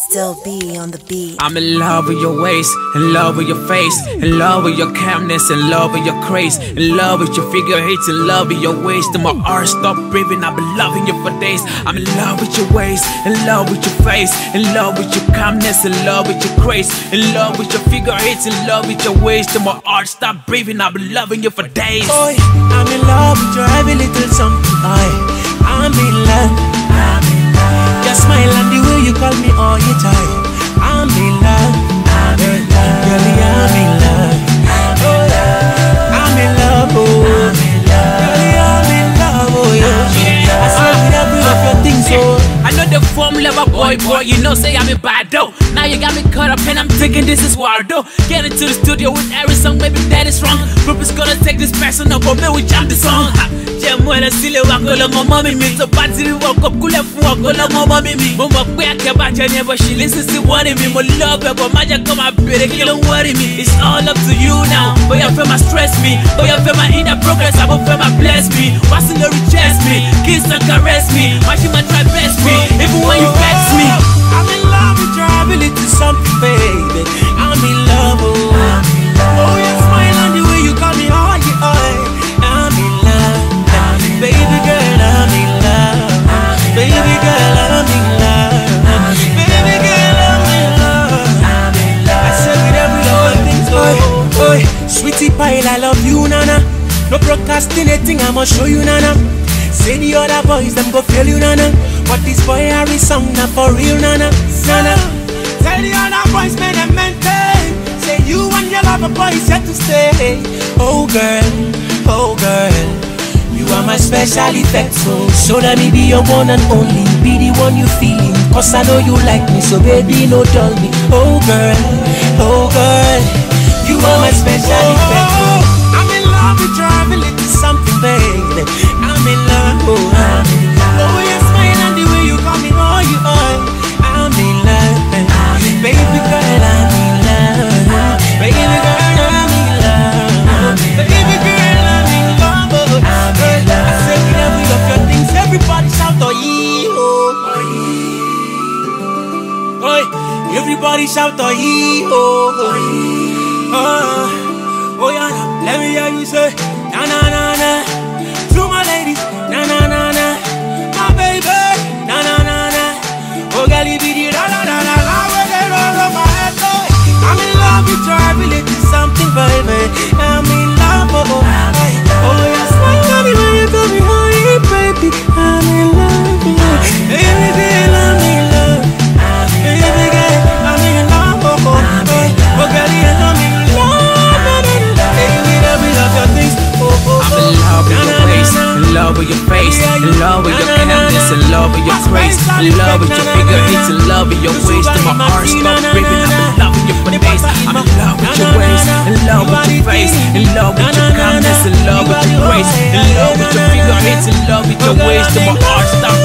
Still be on the beat. I'm in love with your waist, in love with your face, in love with your calmness, in love with your grace, in love with your figure eight, in love with your waist. And my heart stop breathing, I've been loving you for days. I'm in love with your waist, in love with your face, in love with your calmness, in love with your grace, in love with your figure eight, in love with your waist. And my heart stop breathing, I've been loving you for days. Boy, I'm in love with your every little something. I'm in love. Your smile and the way you call me all your time. I'm in love. Girl, I'm in love. I'm in love. Oh, girl, I'm in love. Oh, yeah. I saw with every of your things. Oh, I know the form lover boy, you know say I'm a bad though. Now you got me caught up and I'm thinking this is wild though. Get into the studio with Harrysong, maybe that is wrong. Group is gonna take this person up, but me we jam the song. Jemwela sile wakola mama mimi, so battery walk up kule fu wakola mama mimi. Mama kwe akeba janye, but she listens to worry me. Mo love her, but maja come and better kill worry me. It's all up to you now. Boy you feel my stress me, boy you feel my inner progress, I will feel my bless me. Watching you reject me, kiss and caress me, watching my try best me, even when you vex me. I'm in love with your ability, something, baby. I'm in love, oh. Oh, your smile and the way you call me, oh, yeah. I'm in love, baby girl, I'm in love. Baby girl, I'm in love. Baby girl, I'm in love. I said with every little thing, oh, oh. Sweetie pie, I love you, nana. No procrastinating, I'ma show you, nana. Say the other boys, them go fail you, nana. But this boy Harrysong, not for real, nana. Nana. Tell the other boys, man, them maintain. Say you and your lover boy is yet to stay. Oh girl, you are my special effect. So let me be your one and only. Be the one you feeling, cause I know you like me. So baby, no dull me. Oh girl, you are my special effect. I'm in love with your ability, something, baby. I'm in love, oh, your smile and the way you call me, oh, you are. I'm in love, baby girl, I'm in love. Baby girl, I'm in love. Baby girl, I'm in love, oh. I said with every of your things, everybody shout, oh, yeah, oh. Oi, everybody shout, oh, yeah, oh, yeah, let me hear you say, na na na na. To my ladies, na na na na. My baby, na na na na. Oh, girl, you be the la la la la la. My head, I'm in love with your ability, something, baby. I'm in love, oh, oh. Oh, your smile, tell me when you tell me, honey, baby. I'm in love, baby girl, I'm in love. Baby girl, I'm in love, oh, oh. Oh, girl, you know me. In love with your face, in love with your calmness, in love with your grace, in love with your figure eight, in love with your waist. And my heart stop breathing, I've been loving you for days. I'm in love with your waist, in love with your face, in love with your calmness, in love with your grace, in love with your figure eight, in love with your waist. And my heart stop